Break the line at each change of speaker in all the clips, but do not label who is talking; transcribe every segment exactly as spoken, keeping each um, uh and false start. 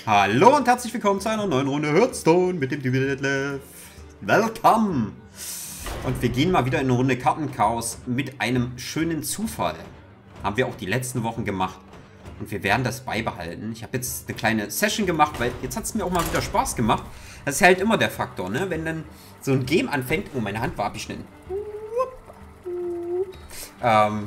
Hallo und herzlich willkommen zu einer neuen Runde Hearthstone mit dem Dividend. Welcome! Und wir gehen mal wieder in eine Runde Kartenchaos mit einem schönen Zufall. Haben wir auch die letzten Wochen gemacht. Und wir werden das beibehalten. Ich habe jetzt eine kleine Session gemacht, weil jetzt hat es mir auch mal wieder Spaß gemacht. Das ist halt immer der Faktor, ne? Wenn dann so ein Game anfängt... Oh, meine Hand war abgeschnitten. Ähm...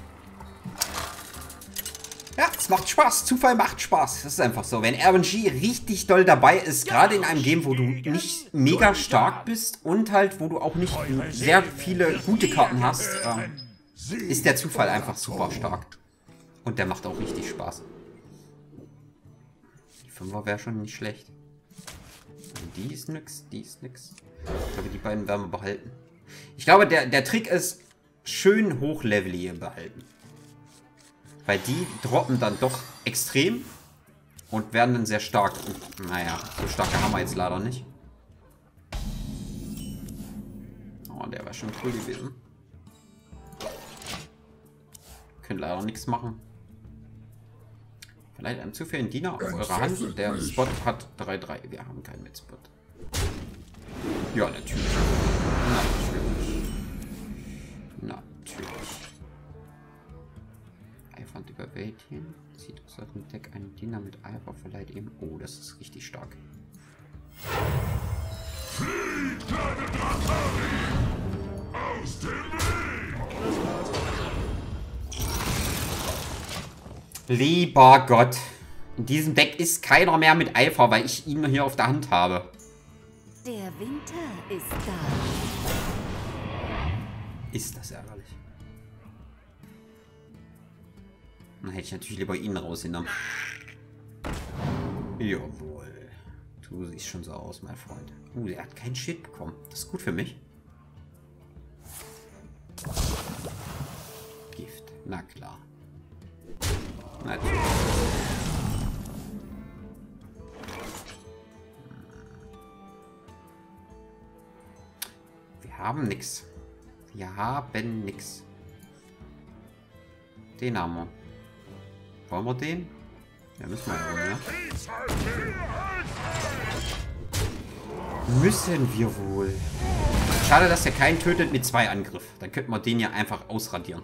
Ja, es macht Spaß. Zufall macht Spaß. Das ist einfach so. Wenn R N G richtig doll dabei ist, gerade in einem Game, wo du nicht mega stark bist und halt, wo du auch nicht sehr viele gute Karten hast, ähm, ist der Zufall einfach super stark. Und der macht auch richtig Spaß. Die Fünfer wäre schon nicht schlecht. Die ist nix, die ist nix. Ich glaube, die beiden werden wir behalten. Ich glaube, der, der Trick ist, schön hochlevelige behalten. Weil die droppen dann doch extrem und werden dann sehr stark. Und, naja, so starke haben wir jetzt leider nicht. Oh, der war schon cool gewesen. Können leider nichts machen. Vielleicht einen zufälligen Diener auf eurer Hand. Der Spot hat drei drei. Wir haben keinen mit Spot. Ja, natürlich. Natürlich. Natürlich. Eifand überwältigen. Zieht aus dem Deck einen Diener mit Eifer, verleiht ihm. Oh, das ist richtig stark. Aus dem Weg! Lieber Gott. In diesem Deck ist keiner mehr mit Eifer, weil ich ihn hier auf der Hand habe.
Der Winter ist da.
Ist das ärgerlich. Dann hätte ich natürlich lieber ihn rausgenommen. Jawohl. Du siehst schon so aus, mein Freund. Uh, der hat kein Schild bekommen. Das ist gut für mich. Gift. Na klar. Natürlich. Wir haben nix. Wir haben nix. Den haben wir. Wollen wir den? Ja, müssen wir ja, ne? Müssen wir wohl. Schade, dass er keinen tötet mit zwei Angriff. Dann könnten wir den ja einfach ausradieren.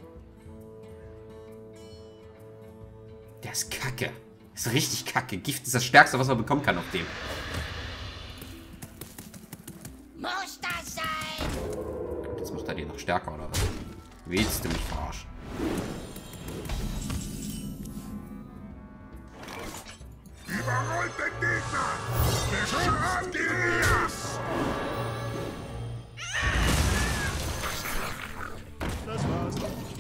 Der ist kacke. Ist richtig kacke. Gift ist das Stärkste, was man bekommen kann auf dem.
Muss das sein?
Jetzt macht er den noch stärker, oder was? Willst du mich verarschen?
Überrollt den Gegner!
Das war's.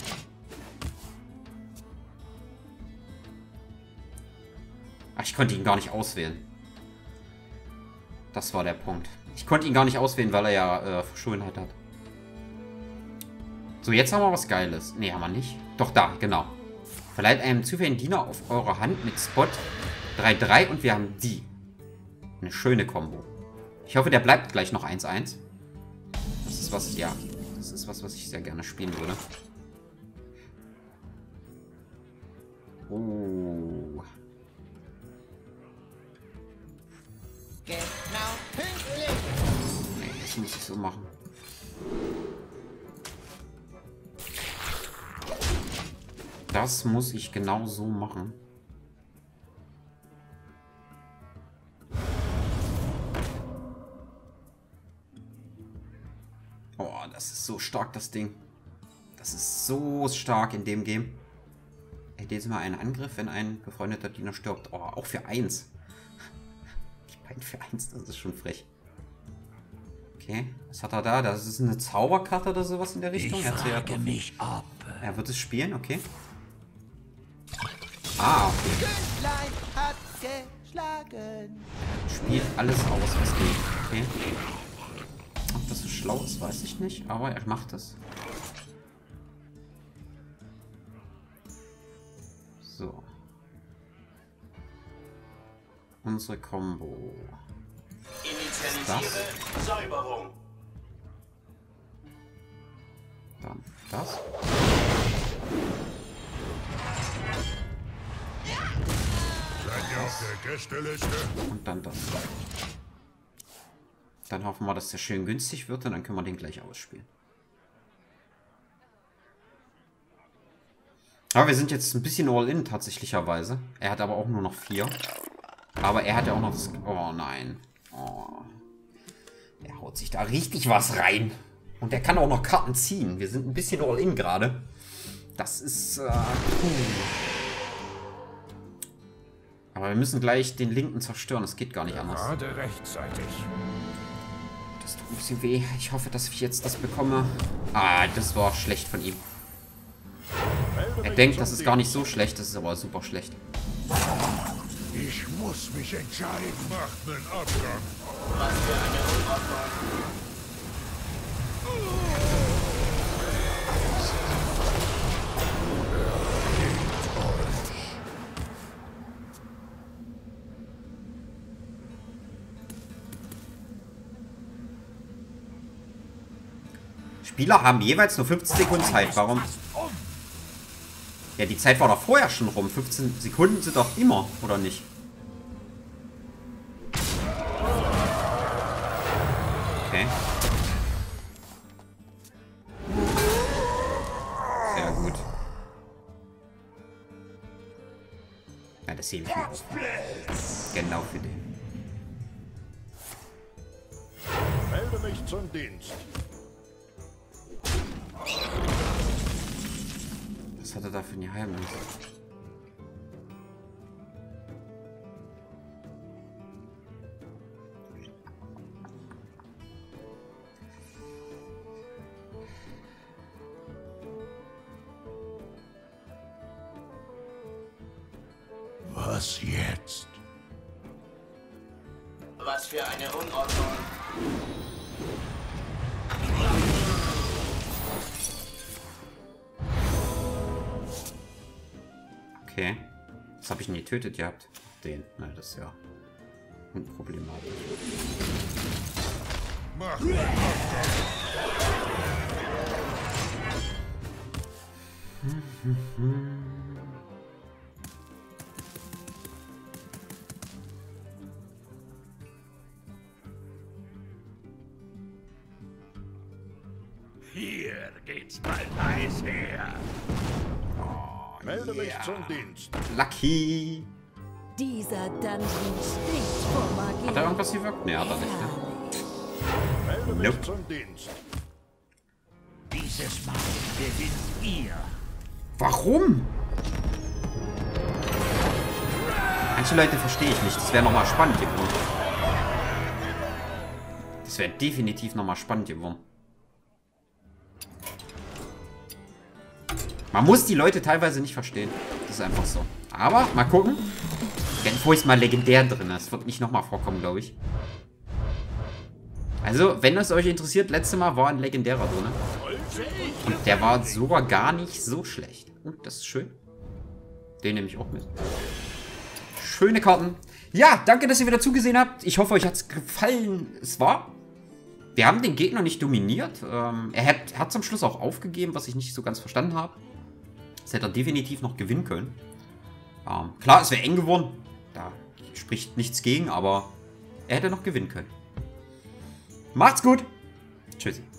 Ach, ich konnte ihn gar nicht auswählen. Das war der Punkt. Ich konnte ihn gar nicht auswählen, weil er ja äh, Verschuldenheit hat. So, jetzt haben wir was Geiles. Ne, haben wir nicht. Doch, da, genau. Verleiht einem zufälligen Diener auf eurer Hand mit Spot drei drei und wir haben die. Eine schöne Kombo. Ich hoffe, der bleibt gleich noch eins eins. Das ist was, ja. Das ist was, was ich sehr gerne spielen würde. Oh.
Genau pünktlich.
Nee, das muss ich so machen. Das muss ich genau so machen. Oh, das ist so stark, das Ding. Das ist so stark in dem Game. Ey, jetzt mal einen Angriff, wenn ein befreundeter Diener stirbt. Oh, auch für eins. Die beiden für eins, das ist schon frech. Okay, was hat er da? Das ist eine Zauberkarte oder sowas in der Richtung.
Ich
er
frage
ja
mich ab.
Er wird es spielen, okay. Ah, okay.
Gündlein hat geschlagen.
Spielt alles aus, was geht. Okay. Ob das so schlau ist, weiß ich nicht, aber er macht es. So. Unsere Combo.
Initialisiere Säuberung.
Dann das.
Seid auf der Gästeliste.
Und dann das. Dann hoffen wir, dass der schön günstig wird und dann können wir den gleich ausspielen. Aber wir sind jetzt ein bisschen all-in tatsächlicherweise. Er hat aber auch nur noch vier. Aber er hat ja auch noch das... Oh nein. Oh. Er haut sich da richtig was rein. Und er kann auch noch Karten ziehen. Wir sind ein bisschen all-in gerade. Das ist... Äh, aber wir müssen gleich den linken zerstören. Das geht gar nicht anders.
Gerade rechtzeitig.
Das tut ein bisschen weh. Ich hoffe, dass ich jetzt das bekomme. Ah, das war schlecht von ihm. Er denkt, das ist gar nicht so schlecht. Das ist aber super schlecht.
Ich muss mich entscheiden. Macht einen Abgang.
Was für eine Unordnung.
Spieler haben jeweils nur fünfzehn Sekunden Zeit. Warum? Ja, die Zeit war doch vorher schon rum. fünfzehn Sekunden sind doch immer, oder nicht? Okay. Sehr gut. Ja, das hebe ich mir auf. Genau für den.
Melde mich zum Dienst.
Was hat er da für ein Geheimnis?
Was jetzt?
Was für eine Unordnung.
Okay. Was habe ich denn getötet gehabt? Den. Na, das ist ja unproblematisch.
Mach Hier geht's bald heiß her. Melde mich zum Dienst.
Lucky!
Dieser Dungeon stinkt vor Magie.
Hat er irgendwas gewirkt? Ne, hat er nicht, ne?
Melde mich
Nope.
zum Dienst.
Dieses Mal gewinnt ihr.
Warum? Manche Leute verstehe ich nicht. Das wäre nochmal spannend geworden. Das wäre definitiv nochmal spannend geworden. Man muss die Leute teilweise nicht verstehen. Das ist einfach so. Aber, mal gucken. Genfo ist mal legendär drin. Das wird nicht nochmal vorkommen, glaube ich. Also, wenn es euch interessiert, letztes Mal war ein legendärer drin. Und der war sogar gar nicht so schlecht. Und das ist schön. Den nehme ich auch mit. Schöne Karten. Ja, danke, dass ihr wieder zugesehen habt. Ich hoffe, euch hat es gefallen. Es war... Wir haben den Gegner nicht dominiert. Ähm, er hat, hat zum Schluss auch aufgegeben, was ich nicht so ganz verstanden habe. Das hätte er definitiv noch gewinnen können. Ähm, klar, es wäre eng geworden. Da spricht nichts gegen, aber er hätte noch gewinnen können. Macht's gut. Tschüssi.